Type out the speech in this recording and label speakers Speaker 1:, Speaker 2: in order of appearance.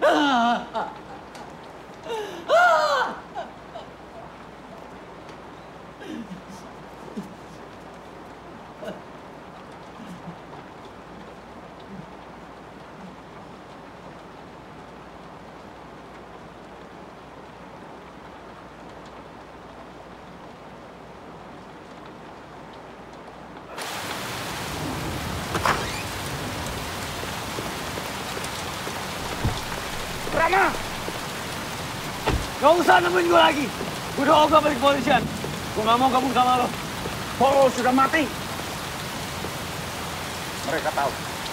Speaker 1: Rama! Gak usah nemuin gue lagi. Gue udah ogah balik kepolisian. Gue gak mau gabung sama lo.
Speaker 2: Bowo sudah mati. Mereka tahu